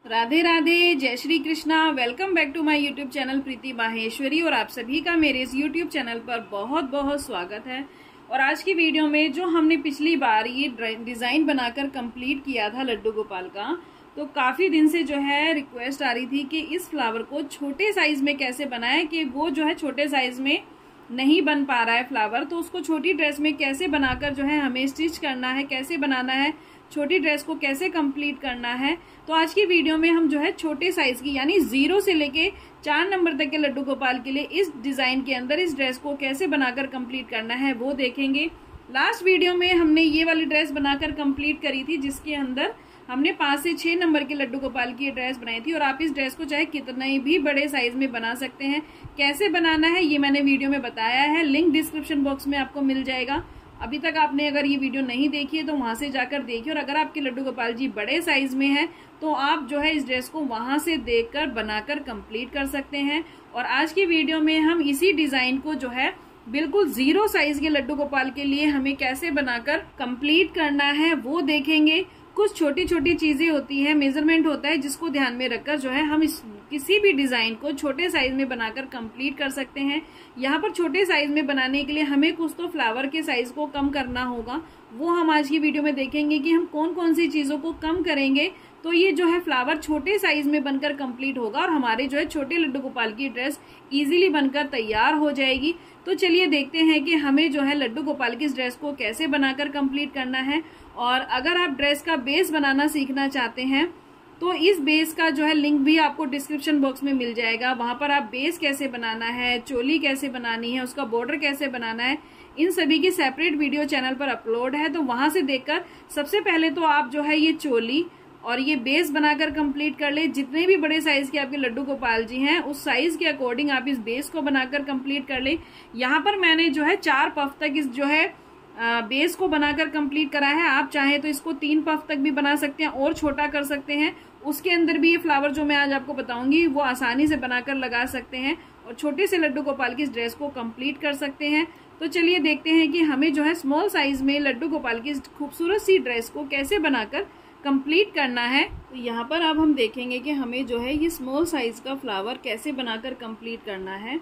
राधे राधे, जय Shri Krishna. Welcome back to my YouTube channel Preeti Maheshwari और आप सभी का मेरे इस यूट्यूब चैनल पर बहुत बहुत स्वागत है। और आज की वीडियो में जो हमने पिछली बार ये डिजाइन बनाकर कंप्लीट किया था लड्डू गोपाल का, तो काफी दिन से जो है रिक्वेस्ट आ रही थी कि इस फ्लावर को छोटे साइज में कैसे बनाएं, कि वो जो है छोटे साइज में नहीं बन पा रहा है फ्लावर, तो उसको छोटी ड्रेस में कैसे बनाकर जो है हमें स्टिच करना है, कैसे बनाना है, छोटी ड्रेस को कैसे कंप्लीट करना है। तो आज की वीडियो में हम जो है छोटे साइज की यानी 0 से लेके 4 नंबर तक के लड्डू गोपाल के लिए इस डिजाइन के अंदर इस ड्रेस को कैसे बनाकर कंप्लीट करना है वो देखेंगे। लास्ट वीडियो में हमने ये वाली ड्रेस बनाकर कंप्लीट करी थी, जिसके अंदर हमने 5 से 6 नंबर के लड्डू गोपाल की ड्रेस बनाई थी। और आप इस ड्रेस को चाहे कितने भी बड़े साइज में बना सकते हैं। कैसे बनाना है ये मैंने वीडियो में बताया है, लिंक डिस्क्रिप्शन बॉक्स में आपको मिल जाएगा। अभी तक आपने अगर ये वीडियो नहीं देखी है तो वहां से जाकर देखिए, और अगर आपके लड्डू गोपाल जी बड़े साइज में है तो आप जो है इस ड्रेस को वहां से देखकर बनाकर कंप्लीट कर सकते हैं। और आज की वीडियो में हम इसी डिजाइन को जो है बिल्कुल 0 साइज के लड्डू गोपाल के लिए हमें कैसे बनाकर कंप्लीट करना है वो देखेंगे। कुछ छोटी छोटी चीजें होती है, मेजरमेंट होता है, जिसको ध्यान में रखकर जो है हम किसी भी डिजाइन को छोटे साइज में बनाकर कंप्लीट कर सकते हैं। यहाँ पर छोटे साइज में बनाने के लिए हमें कुछ तो फ्लावर के साइज को कम करना होगा, वो हम आज की वीडियो में देखेंगे कि हम कौन कौन सी चीजों को कम करेंगे तो ये जो है फ्लावर छोटे साइज में बनकर कंप्लीट होगा और हमारे जो है छोटे लड्डू गोपाल की ड्रेस इजीली बनकर तैयार हो जाएगी। तो चलिए देखते हैं कि हमें जो है लड्डू गोपाल की इस ड्रेस को कैसे बनाकर कंप्लीट करना है। और अगर आप ड्रेस का बेस बनाना सीखना चाहते हैं तो इस बेस का जो है लिंक भी आपको डिस्क्रिप्शन बॉक्स में मिल जाएगा। वहां पर आप बेस कैसे बनाना है, चोली कैसे बनानी है, उसका बॉर्डर कैसे बनाना है, इन सभी की सेपरेट वीडियो चैनल पर अपलोड है। तो वहां से देखकर सबसे पहले तो आप जो है ये चोली और ये बेस बनाकर कंप्लीट कर ले। जितने भी बड़े साइज के आपके लड्डू गोपाल जी हैं उस साइज के अकॉर्डिंग आप इस बेस को बनाकर कंप्लीट कर ले। यहाँ पर मैंने जो है 4 पफ तक इस जो है बेस को बनाकर कंप्लीट करा है। आप चाहे तो इसको 3 पफ तक भी बना सकते हैं और छोटा कर सकते हैं। उसके अंदर भी ये फ्लावर जो मैं आज आपको बताऊंगी वो आसानी से बनाकर लगा सकते हैं और छोटे से लड्डू गोपाल की इस ड्रेस को कंप्लीट कर सकते हैं। तो चलिए देखते हैं कि हमें जो है स्मॉल साइज में लड्डू गोपाल की इस खूबसूरत सी ड्रेस को कैसे बनाकर कंप्लीट करना है। तो यहाँ पर अब हम देखेंगे कि हमें जो है ये स्मॉल साइज का फ्लावर कैसे बनाकर कंप्लीट करना है।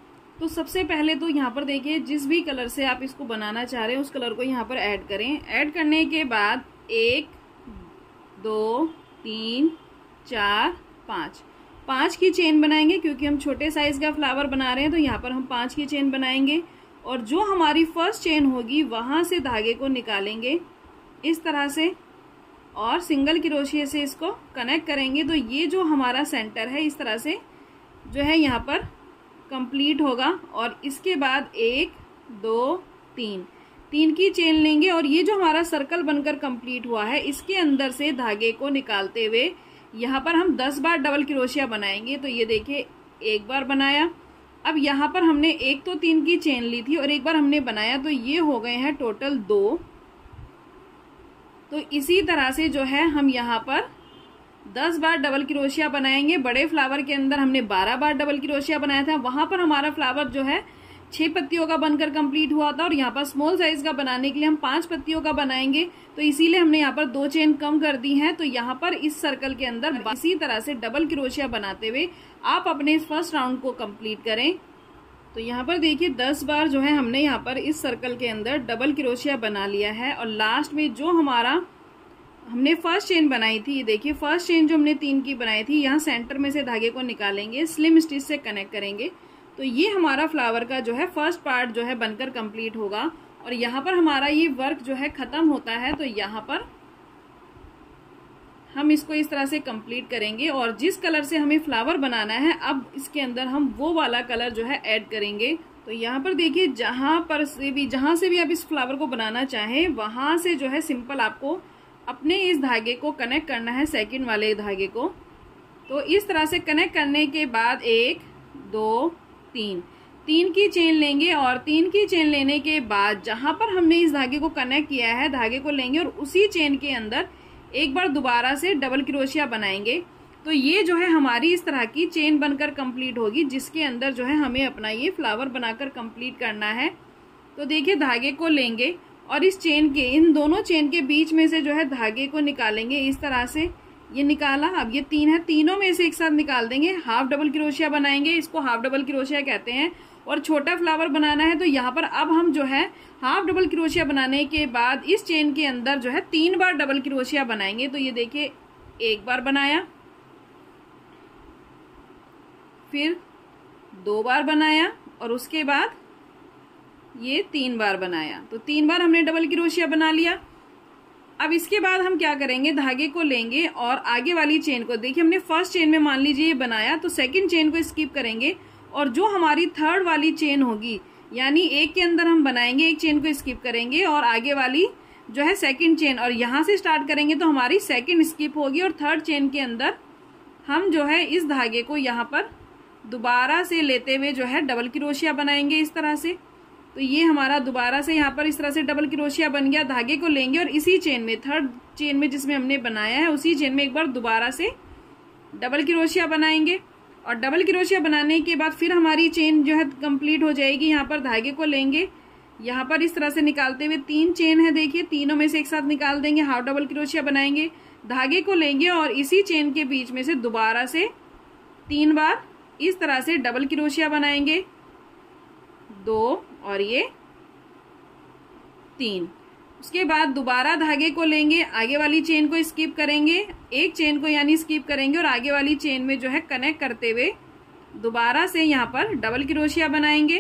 तो सबसे पहले तो यहाँ पर देखिए, जिस भी कलर से आप इसको बनाना चाह रहे हैं उस कलर को यहाँ पर ऐड करें। ऐड करने के बाद 1 2 3 4 5 की चेन बनाएंगे, क्योंकि हम छोटे साइज का फ्लावर बना रहे हैं तो यहाँ पर हम 5 की चेन बनाएंगे। और जो हमारी फर्स्ट चेन होगी वहां से धागे को निकालेंगे इस तरह से और सिंगल क्रोशिया से इसको कनेक्ट करेंगे। तो ये जो हमारा सेंटर है इस तरह से जो है यहाँ पर कंप्लीट होगा। और इसके बाद 1 2 3 की चेन लेंगे और ये जो हमारा सर्कल बनकर कंप्लीट हुआ है इसके अंदर से धागे को निकालते हुए यहाँ पर हम 10 बार डबल क्रोशिया बनाएंगे। तो ये देखिए, 1 बार बनाया, अब यहाँ पर हमने 1 तो 3 की चेन ली थी और 1 बार हमने बनाया, तो ये हो गए हैं टोटल 2। तो इसी तरह से जो है हम यहाँ पर 10 बार डबल क्रोशिया बनाएंगे। बड़े फ्लावर के अंदर हमने 12 बार डबल क्रोशिया बनाया था, वहां पर हमारा फ्लावर जो है 6 पत्तियों का बनकर कंप्लीट हुआ था। और यहाँ पर स्मॉल साइज का बनाने के लिए हम 5 पत्तियों का बनाएंगे, तो इसीलिए हमने यहाँ पर 2 चेन कम कर दी हैं। तो यहाँ पर इस सर्कल के अंदर इसी तरह से डबल क्रोशिया बनाते हुए आप अपने इस फर्स्ट राउंड को कंप्लीट करें। तो यहाँ पर देखिए 10 बार जो है हमने यहाँ पर इस सर्कल के अंदर डबल क्रोशिया बना लिया है। और लास्ट में जो हमारा हमने फर्स्ट चेन बनाई थी, ये देखिए फर्स्ट चेन जो हमने 3 की बनाई थी, यहाँ सेंटर में से धागे को निकालेंगे, स्लिम स्टिच से कनेक्ट करेंगे। तो ये हमारा फ्लावर का जो है फर्स्ट पार्ट जो है बनकर कंप्लीट होगा। और यहाँ पर हमारा ये वर्क जो है खत्म होता है। तो यहाँ पर हम इसको इस तरह से कंप्लीट करेंगे और जिस कलर से हमें फ्लावर बनाना है अब इसके अंदर हम वो वाला कलर जो है ऐड करेंगे। तो यहाँ पर देखिए, जहां से भी आप इस फ्लावर को बनाना चाहें वहां से जो है सिंपल आपको अपने इस धागे को कनेक्ट करना है, सेकंड वाले धागे को। तो इस तरह से कनेक्ट करने के बाद 1 2 3 की चेन लेंगे और 3 की चेन लेने के बाद जहां पर हमने इस धागे को कनेक्ट किया है धागे को लेंगे और उसी चेन के अंदर 1 बार दोबारा से डबल क्रोशिया बनाएंगे। तो ये जो है हमारी इस तरह की चेन बनकर कंप्लीट होगी, जिसके अंदर जो है हमें अपना ये फ्लावर बनाकर कंप्लीट करना है। तो देखिए, धागे को लेंगे और इस चेन के इन दोनों चेन के बीच में से जो है धागे को निकालेंगे इस तरह से। ये निकाला। अब ये 3 है, तीनों में से एक साथ निकाल देंगे, हाफ डबल क्रोशिया बनाएंगे, इसको हाफ डबल क्रोशिया कहते हैं। और छोटा फ्लावर बनाना है तो यहाँ पर अब हम जो है हाफ डबल क्रोशिया बनाने के बाद इस चेन के अंदर जो है 3 बार डबल क्रोशिया बनाएंगे। तो ये देखिए, एक बार बनाया, फिर 2 बार बनाया और उसके बाद ये 3 बार बनाया। तो 3 बार हमने डबल क्रोशिया बना लिया। अब इसके बाद हम क्या करेंगे, धागे को लेंगे और आगे वाली चेन को, देखिए हमने फर्स्ट चेन में मान लीजिए ये बनाया, तो सेकंड चेन को स्किप करेंगे और जो हमारी थर्ड वाली चेन होगी, यानी एक के अंदर हम बनाएंगे, एक चेन को स्किप करेंगे और आगे वाली जो है सेकंड चेन, और यहाँ से स्टार्ट करेंगे तो हमारी सेकंड स्किप होगी और थर्ड चेन के अंदर हम जो है इस धागे को यहाँ पर दोबारा से लेते हुए जो है डबल क्रोशिया बनाएंगे इस तरह से। तो ये हमारा दोबारा से यहाँ पर इस तरह से डबल क्रोशिया बन गया। धागे को लेंगे और इसी चेन में, थर्ड चेन में जिसमें हमने बनाया है, उसी चेन में एक बार दोबारा से डबल क्रोशिया बनाएंगे। और डबल क्रोशिया बनाने के बाद फिर हमारी चेन जो है कंप्लीट हो जाएगी। यहाँ पर धागे को लेंगे, यहाँ पर इस तरह से निकालते हुए 3 चेन है, देखिए तीनों में से एक साथ निकाल देंगे, हाफ डबल क्रोशिया बनाएंगे। धागे को लेंगे और इसी चेन के बीच में से दोबारा से 3 बार इस तरह से डबल क्रोशिया बनाएंगे, 2 और ये 3। उसके बाद दोबारा धागे को लेंगे, आगे वाली चेन को स्किप करेंगे, एक चेन को यानी स्किप करेंगे और आगे वाली चेन में जो है कनेक्ट करते हुए दोबारा से यहाँ पर डबल क्रोशिया बनाएंगे।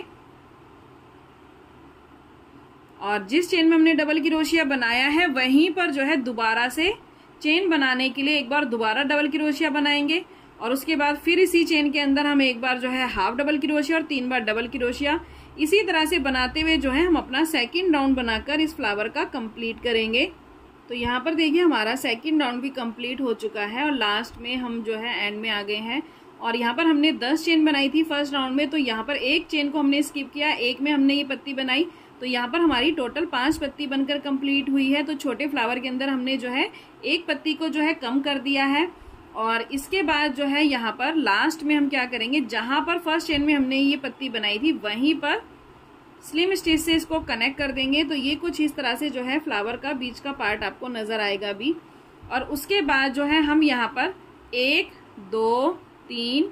और जिस चेन में हमने डबल क्रोशिया बनाया है वहीं पर जो है दोबारा से चेन बनाने के लिए एक बार दोबारा डबल क्रोशिया बनाएंगे। और उसके बाद फिर इसी चेन के अंदर हम एक बार जो है हाफ डबल क्रोशिया और 3 बार डबल क्रोशिया, इसी तरह से बनाते हुए जो है हम अपना सेकंड राउंड बनाकर इस फ्लावर का कंप्लीट करेंगे। तो यहाँ पर देखिए हमारा सेकंड राउंड भी कंप्लीट हो चुका है और लास्ट में हम जो है एंड में आ गए हैं। और यहाँ पर हमने 10 चेन बनाई थी फर्स्ट राउंड में, तो यहाँ पर एक चेन को हमने स्किप किया, एक में हमने ये पत्ती बनाई, तो यहाँ पर हमारी टोटल 5 पत्ती बनकर कंप्लीट हुई है। तो छोटे फ्लावर के अंदर हमने जो है एक पत्ती को जो है कम कर दिया है। और इसके बाद जो है यहाँ पर लास्ट में हम क्या करेंगे, जहां पर फर्स्ट चेन में हमने ये पत्ती बनाई थी वहीं पर स्लिम स्टिच से इसको कनेक्ट कर देंगे। तो ये कुछ इस तरह से जो है फ्लावर का बीच का पार्ट आपको नजर आएगा अभी। और उसके बाद जो है हम यहाँ पर 1 2 3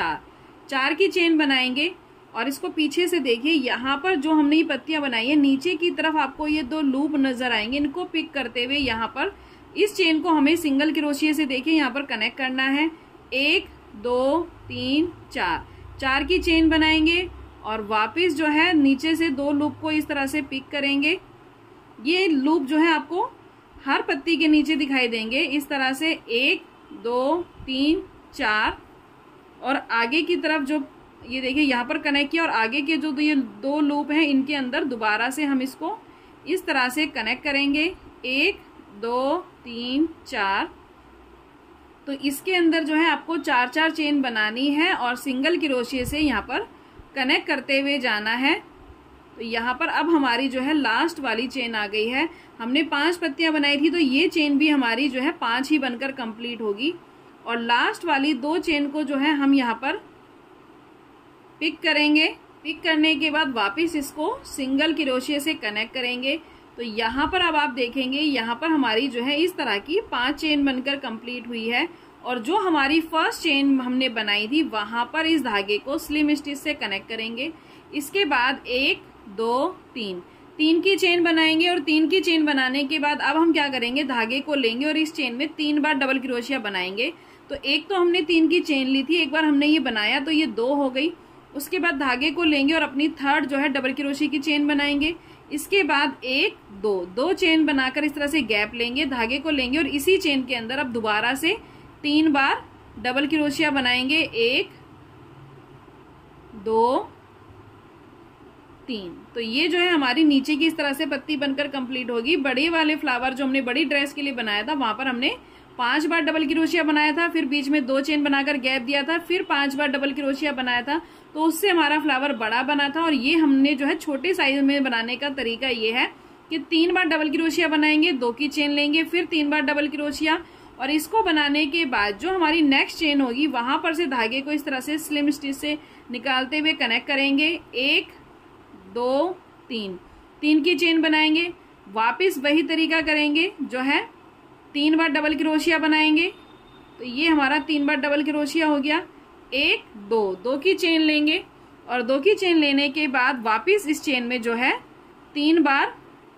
4 की चेन बनाएंगे। और इसको पीछे से देखिए, यहाँ पर जो हमने ये पत्तियां बनाई है नीचे की तरफ आपको ये 2 लूप नजर आएंगे। इनको पिक करते हुए यहाँ पर इस चेन को हमें सिंगल क्रोशिया से देखिए यहाँ पर कनेक्ट करना है। 1 2 3 4 की चेन बनाएंगे और वापस जो है नीचे से 2 लूप को इस तरह से पिक करेंगे। ये लूप जो है आपको हर पत्ती के नीचे दिखाई देंगे इस तरह से, 1 2 3 4। और आगे की तरफ जो ये देखिए यहाँ पर कनेक्ट किया और आगे के जो ये 2 लूप हैं इनके अंदर दोबारा से हम इसको इस तरह से कनेक्ट करेंगे, 1 2 3 4। तो इसके अंदर जो है आपको 4 चेन बनानी है और सिंगल क्रोशिया से यहाँ पर कनेक्ट करते हुए जाना है। तो यहाँ पर अब हमारी जो है लास्ट वाली चेन आ गई है। हमने 5 पत्तियां बनाई थी, तो ये चेन भी हमारी जो है 5 ही बनकर कंप्लीट होगी। और लास्ट वाली 2 चेन को जो है हम यहाँ पर पिक करेंगे। पिक करने के बाद वापस इसको सिंगल क्रोशिया से कनेक्ट करेंगे। तो यहाँ पर अब आप देखेंगे, यहाँ पर हमारी जो है इस तरह की 5 चेन बनकर कंप्लीट हुई है। और जो हमारी फर्स्ट चेन हमने बनाई थी वहां पर इस धागे को स्लिम स्टिच से कनेक्ट करेंगे। इसके बाद 1 2 3 की चेन बनाएंगे। और 3 की चेन बनाने के बाद अब हम क्या करेंगे, धागे को लेंगे और इस चेन में 3 बार डबल क्रोशिया बनाएंगे। तो एक तो हमने 3 की चेन ली थी, एक बार हमने ये बनाया तो ये 2 हो गई। उसके बाद धागे को लेंगे और अपनी थर्ड जो है डबल क्रोशिया की चेन बनाएंगे। इसके बाद 1 2 चेन बनाकर इस तरह से गैप लेंगे, धागे को लेंगे और इसी चेन के अंदर अब दोबारा से 3 बार डबल क्रोशिया बनाएंगे, 1 2 3। तो ये जो है हमारी नीचे की इस तरह से पत्ती बनकर कंप्लीट होगी। बड़े वाले फ्लावर जो हमने बड़ी ड्रेस के लिए बनाया था वहां पर हमने 5 बार डबल क्रोशिया बनाया था, फिर बीच में 2 चेन बनाकर गैप दिया था, फिर 5 बार डबल क्रोशिया बनाया था, तो उससे हमारा फ्लावर बड़ा बना था। और ये हमने जो है छोटे साइज में बनाने का तरीका ये है कि 3 बार डबल क्रोशिया बनाएंगे, 2 की चेन लेंगे, फिर 3 बार डबल क्रोशिया। और इसको बनाने के बाद जो हमारी नेक्स्ट चेन होगी वहां पर से धागे को इस तरह से स्लिम स्टिच से निकालते हुए कनेक्ट करेंगे, 1 2 3 की चेन बनाएंगे। वापस वही तरीका करेंगे, जो है 3 बार डबल क्रोशिया बनाएंगे, तो ये हमारा 3 बार डबल क्रोशिया हो गया। 1 2 2 की चेन लेंगे और 2 की चेन लेने के बाद वापिस इस चेन में जो है 3 बार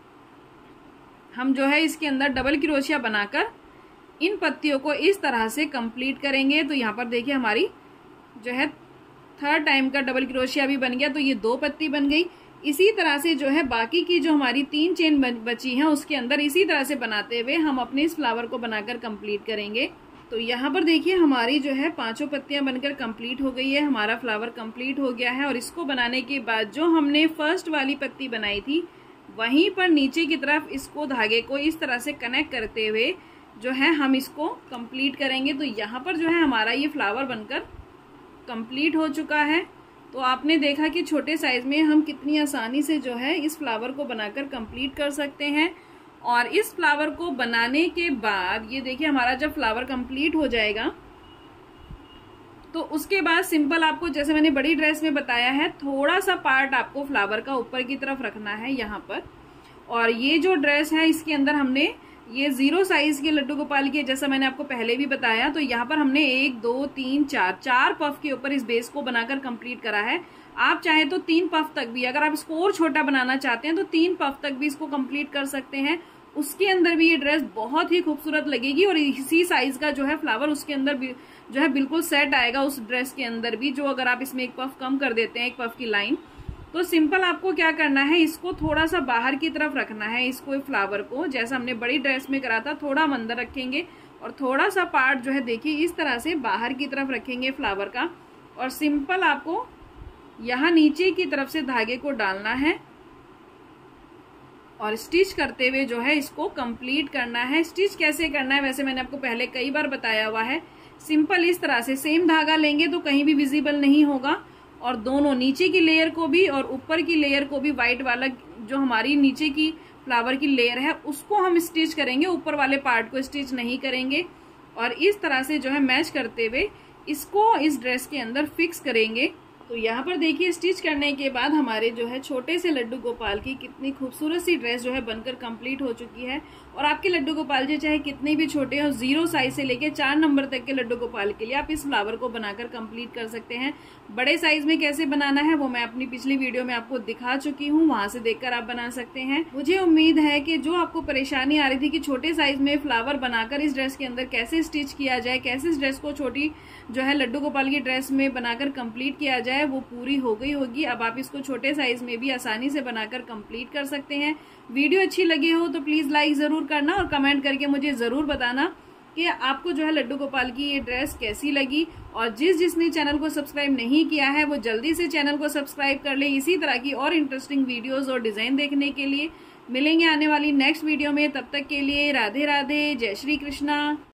हम जो है इसके अंदर डबल क्रोशिया बनाकर इन पत्तियों को इस तरह से कंप्लीट करेंगे। तो यहाँ पर देखिए हमारी जो है 3rd टाइम का डबल क्रोशिया भी बन गया। तो ये 2 पत्ती बन गई। इसी तरह से जो है बाकी की जो हमारी 3 चेन बची हैं उसके अंदर इसी तरह से बनाते हुए हम अपने इस फ्लावर को बनाकर कंप्लीट करेंगे। तो यहाँ पर देखिए हमारी जो है 5 पत्तियां बनकर कंप्लीट हो गई है। हमारा फ्लावर कंप्लीट हो गया है। और इसको बनाने के बाद जो हमने फर्स्ट वाली पत्ती बनाई थी वहीं पर नीचे की तरफ इसको धागे को इस तरह से कनेक्ट करते हुए जो है हम इसको कंप्लीट करेंगे। तो यहाँ पर जो है हमारा ये फ्लावर बनकर कंप्लीट हो चुका है। तो आपने देखा कि छोटे साइज में हम कितनी आसानी से जो है इस फ्लावर को बनाकर कंप्लीट कर सकते हैं। और इस फ्लावर को बनाने के बाद ये देखिए हमारा जब फ्लावर कंप्लीट हो जाएगा तो उसके बाद सिंपल आपको जैसे मैंने बड़ी ड्रेस में बताया है थोड़ा सा पार्ट आपको फ्लावर का ऊपर की तरफ रखना है यहाँ पर। और ये जो ड्रेस है इसके अंदर हमने ये 0 साइज के लड्डू गोपाल के जैसा मैंने आपको पहले भी बताया। तो यहाँ पर हमने 1 2 3 4 पफ के ऊपर इस बेस को बनाकर कंप्लीट करा है। आप चाहे तो 3 पफ तक भी, अगर आप इसको और छोटा बनाना चाहते हैं तो 3 पफ तक भी इसको कंप्लीट कर सकते हैं। उसके अंदर भी ये ड्रेस बहुत ही खूबसूरत लगेगी और इसी साइज का जो है फ्लावर उसके अंदर भी जो है बिल्कुल सेट आएगा उस ड्रेस के अंदर भी। जो अगर आप इसमें 1 पफ कम कर देते हैं, 1 पफ की लाइन, तो सिंपल आपको क्या करना है इसको थोड़ा सा बाहर की तरफ रखना है। इसको फ्लावर को जैसा हमने बड़ी ड्रेस में करा था थोड़ा हम अंदर रखेंगे और थोड़ा सा पार्ट जो है देखिए इस तरह से बाहर की तरफ रखेंगे फ्लावर का। और सिंपल आपको यहाँ नीचे की तरफ से धागे को डालना है और स्टिच करते हुए जो है इसको कंप्लीट करना है। स्टिच कैसे करना है वैसे मैंने आपको पहले कई बार बताया हुआ है। सिंपल इस तरह से सेम धागा लेंगे तो कहीं भी विजिबल नहीं होगा और दोनों नीचे की लेयर को भी और ऊपर की लेयर को भी व्हाइट वाला जो हमारी नीचे की फ्लावर की लेयर है उसको हम स्टिच करेंगे, ऊपर वाले पार्ट को स्टिच नहीं करेंगे। और इस तरह से जो है मैच करते हुए इसको इस ड्रेस के अंदर फिक्स करेंगे। तो यहाँ पर देखिए स्टिच करने के बाद हमारे जो है छोटे से लड्डू गोपाल की कितनी खूबसूरत सी ड्रेस जो है बनकर कंप्लीट हो चुकी है। और आपके लड्डू गोपाल जी चाहे कितने भी छोटे हो, 0 साइज से लेके 4 नंबर तक के लड्डू गोपाल के लिए आप इस फ्लावर को बनाकर कंप्लीट कर सकते हैं। बड़े साइज में कैसे बनाना है वो मैं अपनी पिछली वीडियो में आपको दिखा चुकी हूँ, वहां से देखकर आप बना सकते हैं। मुझे उम्मीद है कि जो आपको परेशानी आ रही थी कि छोटे साइज में फ्लावर बनाकर इस ड्रेस के अंदर कैसे स्टिच किया जाए, कैसे इस ड्रेस को छोटी जो है लड्डू गोपाल की ड्रेस में बनाकर कंप्लीट किया जाए, वो पूरी हो गई होगी। अब आप इसको छोटे साइज में भी आसानी से बनाकर कंप्लीट कर सकते हैं। वीडियो अच्छी लगी हो तो प्लीज लाइक जरूर करना और कमेंट करके मुझे जरूर बताना कि आपको जो है लड्डू गोपाल की ये ड्रेस कैसी लगी। और जिसने चैनल को सब्सक्राइब नहीं किया है वो जल्दी से चैनल को सब्सक्राइब कर ले इसी तरह की और इंटरेस्टिंग वीडियोस और डिजाइन देखने के लिए। मिलेंगे आने वाली नेक्स्ट वीडियो में, तब तक के लिए राधे राधे, जय श्री कृष्णा।